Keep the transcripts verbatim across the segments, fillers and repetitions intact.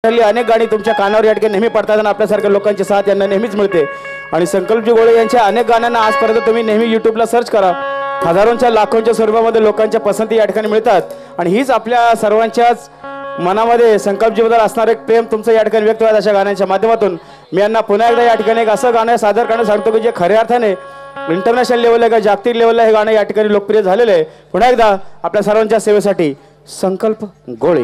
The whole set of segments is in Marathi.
अनेक गाणी तुमच्या कानावर या ठिकाणी नेहमी पडतात आणि आपल्यासारख्या लोकांची साथ यांना नेहमीच मिळते। आणि संकल्पजी गोळे यांच्या अनेक गाण्यांना आजपर्यंत तुम्ही नेहमी यूट्यूबला सर्च करा, हजारोंच्या लाखोंच्या स्वरूपामध्ये लोकांच्या पसंती या ठिकाणी मिळतात। आणि हीच आपल्या सर्वांच्याच मनामध्ये संकल्पजीबद्दल असणारे एक प्रेम तुमचं या ठिकाणी व्यक्त होत अशा गाण्यांच्या माध्यमातून मी यांना पुन्हा एकदा या ठिकाणी एक असं गाणं सादर करण्यास सांगतो की जे खऱ्या अर्थाने इंटरनॅशनल लेवलला किंवा जागतिक लेवलला हे गाणं या ठिकाणी लोकप्रिय झालेलं आहे। पुन्हा एकदा आपल्या सर्वांच्या सेवेसाठी संकल्प गोळे।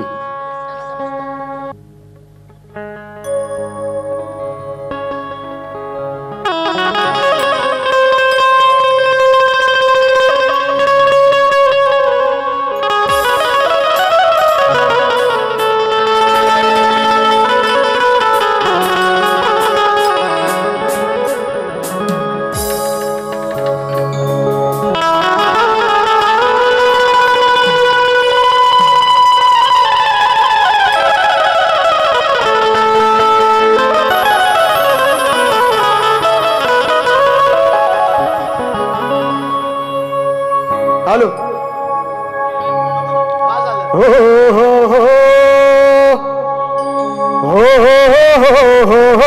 हेलो हो हो हो हो हो हो हो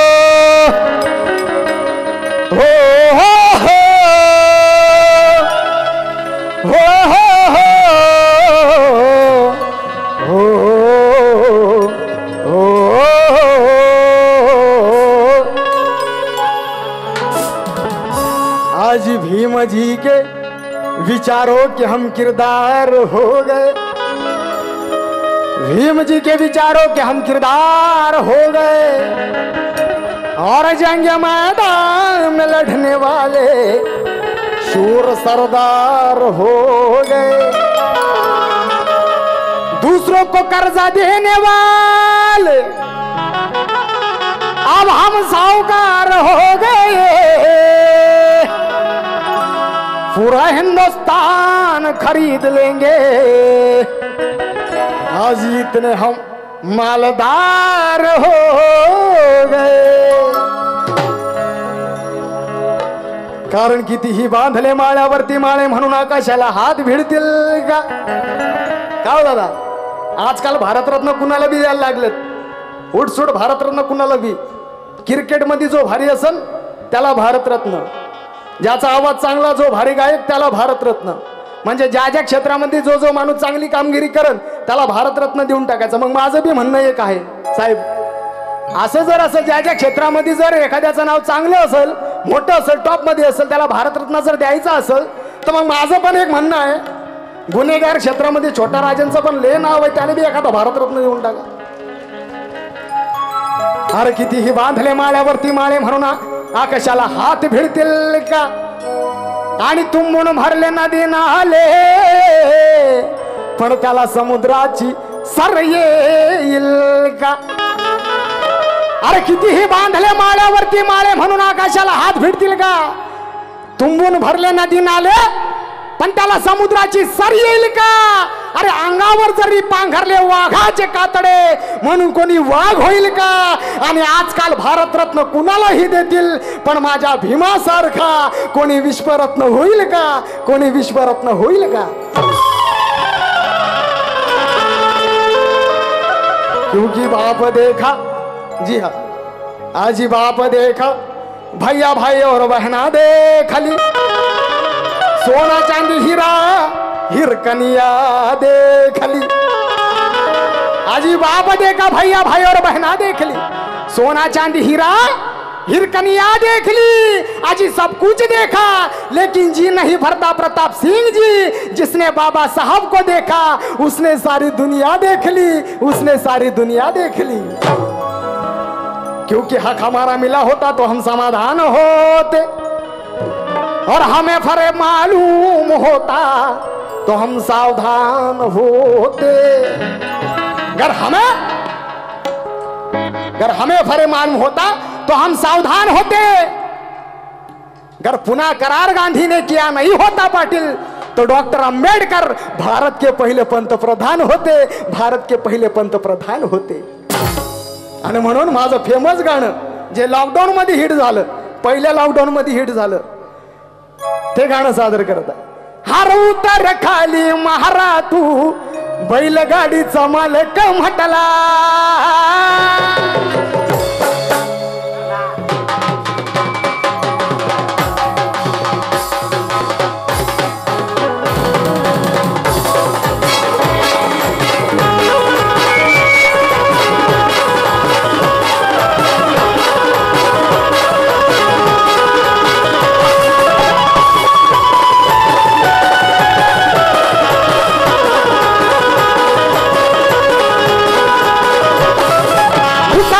आज भीम जी के विचारों के हम किरदार हो गए, भीम जी के विचारों के हम किरदार हो गए और जंग मैदान में लड़ने वाले शूर सरदार हो गए। दूसरों को कर्जा देने वाले अब हम साहूकार हो गए, पूरा हिंदुस्तान खरीद लेंगे आज इतने हम मालदार हो गए। कारण कितीही बांधले माळ्यावरती माळे म्हणून आकाशाला हात भिडतील का? का हो दादा, आजकाल भारतरत्न कुणाला बी द्यायला लागलेत, उठसूट भारतरत्न कुणाला बी। क्रिकेट मध्ये जो भारी असेल त्याला भारतरत्न, ज्याचा आवाज चांगला जो भारी गायक त्याला भारतरत्न, म्हणजे ज्या ज्या क्षेत्रामध्ये जो जो माणूस चांगली कामगिरी करन त्याला भारतरत्न देऊन टाकायचं। मग माझं बी म्हणणं एक आहे साहेब, असं जर असं ज्या ज्या क्षेत्रामध्ये जर एखाद्याचं नाव चांगलं असेल, मोठं असेल, टॉप मध्ये असेल, त्याला भारतरत्न जर द्यायचं असेल तर मग माझं पण एक म्हणणं आहे, गुन्हेगार क्षेत्रामध्ये छोटा राजांचं पण लय नाव आहे, त्याने बी एखादा भारतरत्न देऊन टाका। अरे कितीही बांधले माळ्यावरती माळे म्हणून आकाशाला हात भिडतील का? आणि तुंबून भरले नदी नाले पण त्याला समुद्राची सर येईल का? अरे कितीही बांधले माळ्यावरती माळे म्हणून आकाशाला हात भिडतील का? तुंबून भरले नदी नाले पण त्याला समुद्राची सर येईल का? अरे अंगावर जरी पांघरले वाघाचे कातडे म्हणून कोणी वाघ होईल का? आणि आजकाल भारतरत्न कुणालाही देतील पण माझ्या भीमासारखा कोणी विश्वरत्न होईल का? कोणी विश्वरत्न होईल का? क्योंकि बाप देखा, जी हाँ आजी बाप देखा, भैया भाई और बहना देखली, सोना चांदी हीरा हिरकनिया देखली। आजी बाप देखा, भैया भाई और बहना देखली, सोना चांदी हीरा हिरकनिया देखली। आजी सब कुछ देखा लेकिन जी नहीं भरता प्रताप सिंह जी। जिसने बाबा साहब को देखा उसने सारी दुनिया देख ली, उसने सारी दुनिया देख ली। क्योंकि हक हमारा मिला होता तो हम समाधान होते और हमें फरे मालूम होता तो हम सावधान होते। अगर हमें अगर हमें फरे मालूम होता तो हम सावधान होते। अगर पुनः करार गांधी ने किया नहीं होता पाटिल तो डॉक्टर अंबेडकर भारत के पहले पंतप्रधान होते, भारत के पहले पंतप्रधान होते। आणि म्हणून माझं फेमस गाणं जे लॉकडाऊन मध्ये हिट झालं, पहिल्या लॉकडाऊन मध्ये हिट झालं, ते गाणं सादर करता। हर उतर खाली महारा तू बैलगाडीचा मालक म्हटला,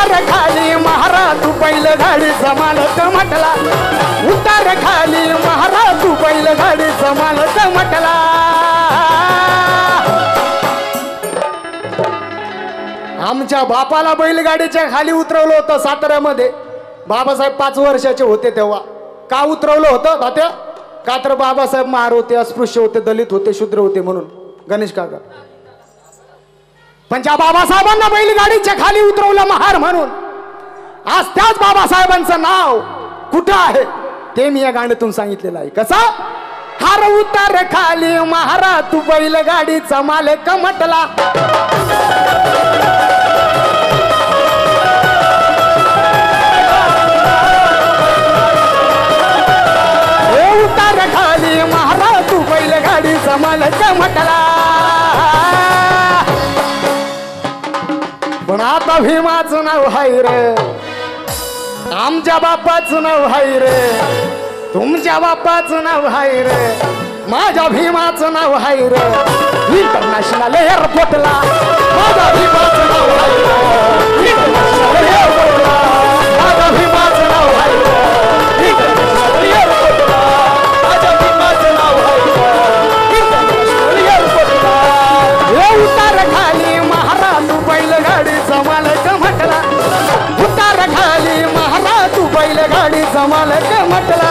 उतार खाली महाराज तू बैल गाडीचा मालक म्हटला उतार खाली महाराज तू बैल गाडीचा मालक म्हटला आमच्या बापाला बैलगाडीच्या खाली उतरवलं होतं साताऱ्यामध्ये बाबासाहेब पाच वर्षाचे होते तेव्हा का उतरवलं होतं तात्या का तर बाबासाहेब महार होते अस्पृश्य होते दलित होते शूद्र होते म्हणून गणेश काका पण ज्या बाबासाहेबांना बैलगाडीच्या खाली उतरवलं महार म्हणून आज त्याच बाबासाहेबांचं नाव कुठं आहे ते मी या गाण्यातून सांगितलेलं आहे कसा हार उतार खाली महारा तू बैलगाडीचा मालक म्हटला उतार खाली महारा तू बैलगाडीचा मालक म्हटला पण आता भीमाचं नाव हाय रे आमच्या बापाचं नाव हाय रे तुमच्या बापाचं नाव हाय रे माझ्या भीमाचं नाव हाय रे इंटरनॅशनल एअरपोर्टला माझ्या भीमाचं नाव हाय रे इंटरनॅशनल एअरपोर्टला माझ्या भीमाचं नाव हाय रे इंटरनॅशनल एअरपोर्टला माझ्या भीमाचं नाव हाय रे इंटरनॅशनल एअरपोर्टला हे उतार खाली महाराज तू बैलगाडीचा मालक म्हटला उतार खाली महाराज तू बैलगाडीचा मालक म्हटला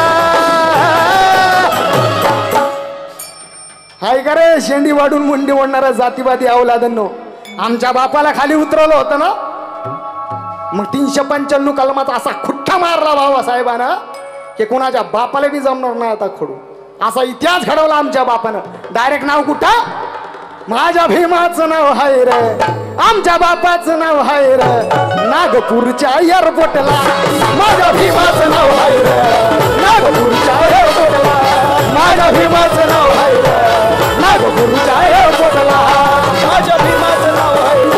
हाय का रे शेंडी वाढून मुंडी ओढणारा जातीवादी अवलादांनो आमच्या बापाला खाली उतरवलं होतं ना मग तीनशे पंच्याण्णव कलमाचा असा खुट्टा मारला बाबासाहेबानं की कोणाच्या बापाला बी जमणार नाही आता खोडू असा इतिहास घडवला आमच्या बापानं डायरेक्ट नाव कुठं माझ्या भीमाचं नाव हाय रे आमच्या बापाचं नाव हाय रे नागपूरच्या एअरपोर्टला माझ्या भीमाचं नाव हाय रे नागपूरच्या एअरपोर्टला माझ्या भीमाचं नाव हाय रे नागपूरच्या एअरपोर्टला माझ्या भीमाचं नाव हाय रे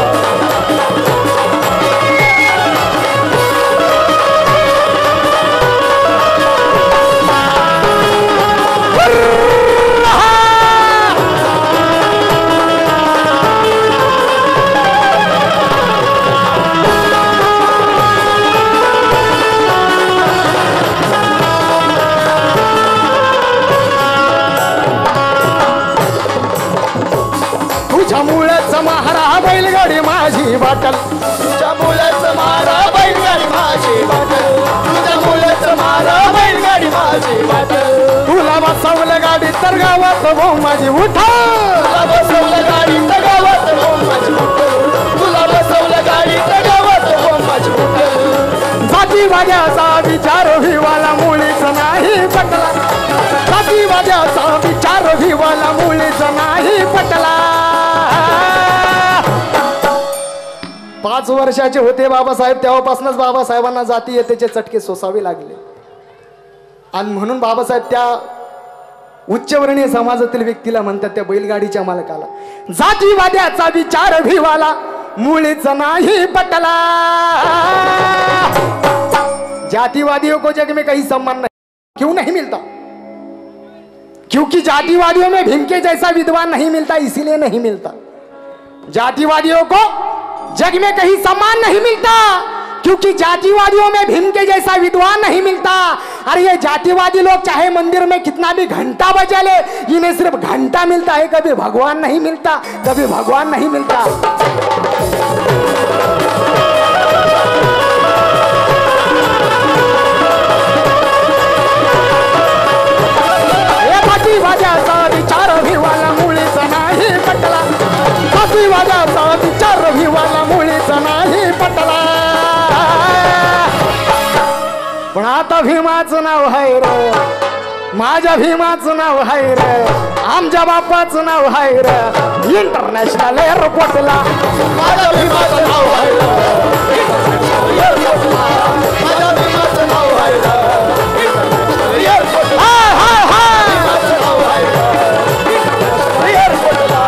बैलगाडी माझी बाटल तुझ्या मुलाचं मारा बैलगाडी माझी बाटल तुझ्या मुलाचं मारा बैलगाडी माझी बाटल तुला बसवलं गाडी तर गावात भाऊ माझी उठा तुला बसवलं गाडी तर गावात भाऊ माझी उठल तुला बसवलं गाडी तर गावात भाऊ माझी उठल जातीवाद्याचा विचार भिवाला मुळीच नाही पटला जातीवाद्याचा विचार भिवाला मुळीच नाही पटला पाच वर्षाचे होते बाबासाहेब तेव्हापासूनच बाबासाहेबांना जातीयतेचे चटके सोसावे लागले आणि म्हणून बाबासाहेब त्या उच्चवर्णीय समाजातील व्यक्तीला म्हणतात त्या बैलगाडीच्या मालकाला जातीवाद्याचा विचार भिवाला मुळीच नाही पटला जातिवादियों को जग में कहीं सम्मान नहीं क्यों नहीं मिलता क्योंकि जातिवादियों में भीम के जैसा विद्वान नहीं मिलता इसीलिए नहीं मिलता जातिवादियों को जग में कहीं सम्मान नहीं मिलता क्योंकि जातिवादियों में भीम के जैसा विद्वान नहीं मिलता अरे ये जातिवादी लोग चाहे मंदिर में कितना भी घंटा बजा ले इन्हें सिर्फ घंटा मिलता है कभी भगवान नहीं मिलता कभी भगवान नहीं मिलता जातीवाद्याचा विचार भिवाला मुळीच नाही पटला जातीवाद्याचा विचार भिवाला मुळीच नाही पटला पण आता भीमाचं नाव हाय रे माझ्या भीमाचं नाव हाय रे आमच्या बापाचं नाव हाय रे इंटरनॅशनल एअरपोर्टला माझ्या भीमाचं नाव हाय रे इंटरनॅशनल एअरपोर्टला माझ्या भीमाचं नाव हाय रे इंटरनॅशनल एअरपोर्टला हाय हाय हाय भीमाचं नाव हाय रे इंटरनॅशनल एअरपोर्टला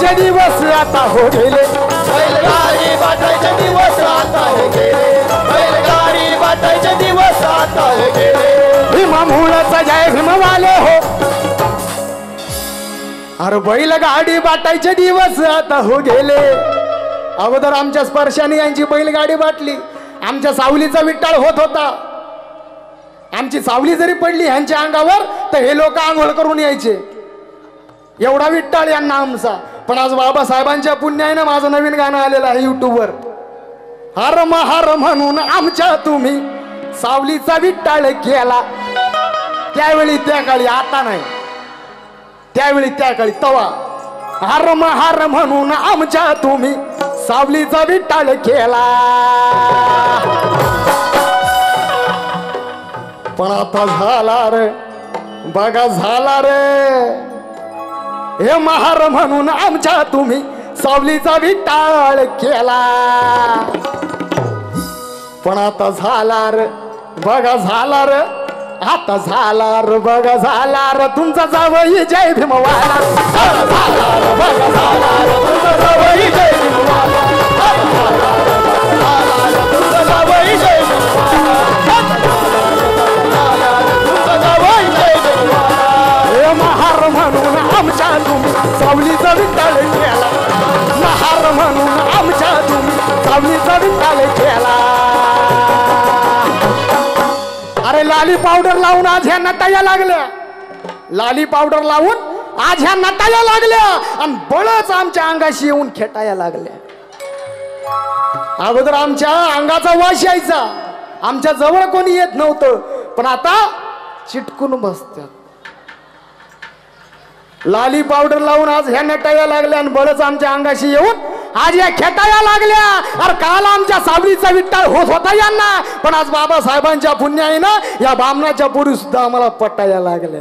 बाटायचे दिवस आता हो गेले बैलगाडी बाटायचे दिवस आता हो गेले बैलगाडी बाटायचे दिवस आता हो गेले भीमा मूळचा जय भीमवाले हो अरे बैलगाडी बाटायचे दिवस आता हो गेले अगोदर आमच्या स्पर्शाने यांची बैलगाडी बाटली आमच्या सावलीचा विट्टाळ होत होता आमची सावली जरी पडली ह्यांच्या अंगावर तर हे लोक आंघोळ करून यायचे एवढा विट्टाळ यांना आमचा पण आज बाबासाहेबांच्या पुण्याने माझं नवीन गाणं आलेलं आहे युट्यूबवर हर महार म्हणून आमच्या तुम्ही सावलीचा विट्टाळ केला त्यावेळी त्या काळी आता नाही त्यावेळी त्या काळी तवा हर महार म्हणून आमच्या तुम्ही सावलीचा विट्टाळ केला पण आता झाला रे बघा झाला रे हे महार म्हणून आमच्या तुम्ही सावलीचा विट्टाळ केला पण आता झाला रे बघा झाला रे आता झाला रे बघा झाला रे तुमचा जावई जय भीमवाला झाला रे बघा झाला रे तुमचा जावई जय भीमवाला झाला रे तुमचा जावई जय महार म्हणून आमच्या तुम्ही सावलीचा विट्टाळ केला महार म्हणून आमच्या तुम्ही सावलीचा विट्टाळ केला अरे लाली पावडर लावून आज ह्या नटाया लागल्या लाली पावडर लावून आज ह्या नटाया लागल्या आणि बळच आमच्या अंगाशी येऊन खेटाया लागल्या अगोदर आमच्या अंगाचा वास यायचा आमच्या जवळ कोणी येत नव्हतं पण आता चिटकून बसतात लाली पावडर लावून आज ह्या नटाया लागल्या आणि बळच आमच्या अंगाशी येऊन आज या खेटाया लागल्या अरे काल आमच्या सावलीचा विट्टाळ होत होता यांना पण आज बाबासाहेबांच्या पुण्याईनं या बामणाच्या पुरी सुद्धा आम्हाला पटाया लागल्या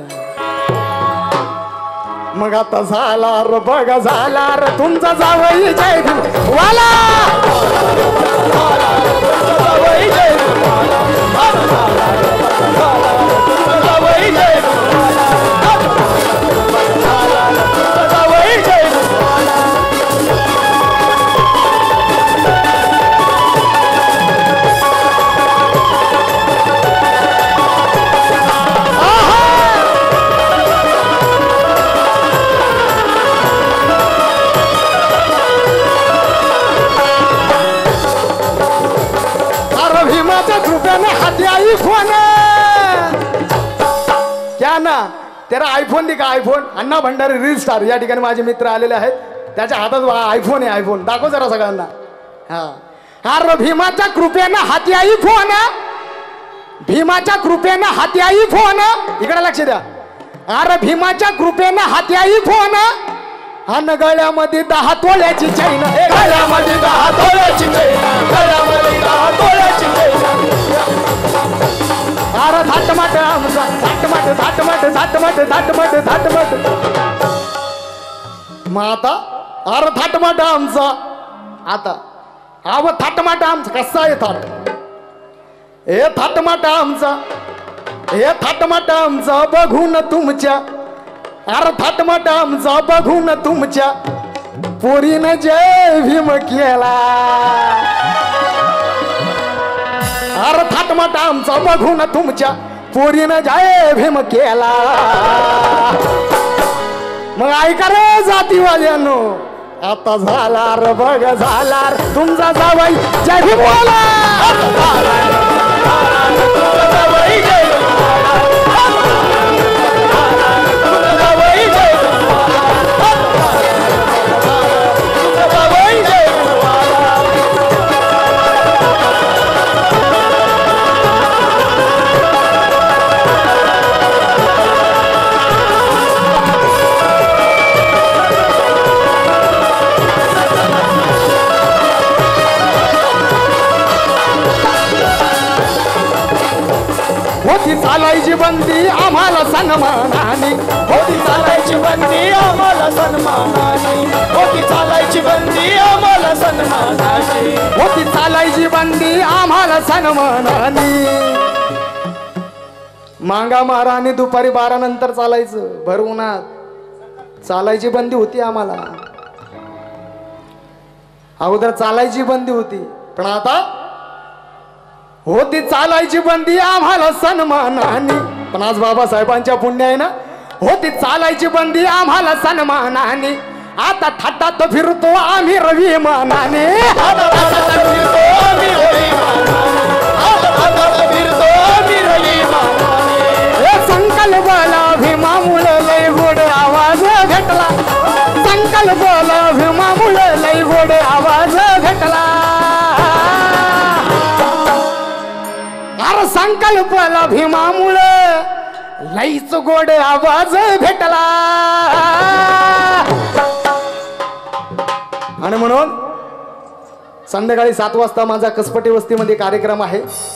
मग आता झाला र बघा झाला र तुमचा जावई जय भीमवाला आईफोन क्या ना तेरा आयफोन दिखा iPhone Anna Bhandari reel star या ठिकाणी माझे मित्र आलेले आहेत त्याच्या हातात आयफोन आहे आयफोन दाखव जरा सगळ्यांना हा अरे भीमाच्या कृपेनं हाती आयफोन भीमाच्या कृपेनं हाती आयफोन इकडे लक्ष द्या अरे भीमाच्या कृपेनं हाती आयफोन अन गळ्यामध्ये दहा तोळ्याची चैन गळ्यामध्ये दहा तोळ्याची चैन गळ्यामध्ये दहा तोळ्याची चैन अरे थाटमाट आमचा थाटमाट थाटमाट थाटमाट थाटमाट थाटमाट मग आता अरे थाटमाट आमचा आता अव थाटमाट आमचा कसा आहे थाट हे थाटमाट आमचा हे थाटमाट आमचा बघून तुमच्या अरे थाटमाट आमचा बघून तुमच्या पोरीनं जय भीम केला अरे थाटमाट आमचा बघून तुमच्या पोरीनं जय भीम केला मग ऐका रे जातीवाल्यांनो आता झाला र बघ झाला तुमचा जावई जय भीमवाला होती चालायची बंदी आम्हाला सन्मानाने होती चालायची बंदी आम्हाला सन्मानाने होती चालायची बंदी आम्हाला सन्मानाने होती चालायची बंदी आम्हाला सन्मानाने मांगा माराने दुपारी बारा नंतर चालायचं भर उन्हात चालायची बंदी होती आम्हाला अगोदर चालायची बंदी होती, पण आता होती चालायची बंदी आम्हाला सन्मानाने. पण आज बाबासाहेबांच्या पुण्य आहे ना, होती चालायची बंदी आम्हाला सन्मानाने. आता थाटात फिरतो आम्ही रवी मानाने. आता थाटात फिरतो आम्ही रवी मानाने. आता थाटात फिरतो आम्ही रवी मानाने. संकल्पाला भीमामुळे लय गोड आवाज भेटला. संकल्पाला भीमामुळे लय गोड आवाज भेटला. अरे संकल्पाला भीमामुळे लईच गोड आवाज भेटला. आणि म्हणून संध्याकाळी सात वाजता माझा कसपटी वस्तीमध्ये कार्यक्रम आहे.